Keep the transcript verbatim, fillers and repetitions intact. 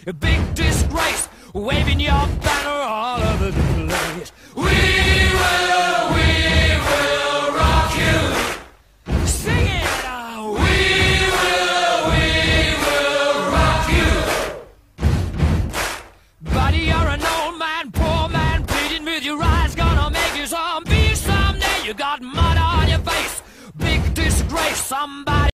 a big disgrace, waving your banner all over the place. We will, we will rock you. Sing it out. We will, we will rock you. Buddy, you're an old man, poor man, pleading with your eyes, gonna make you zombie someday. You got mud on your face, big disgrace, somebody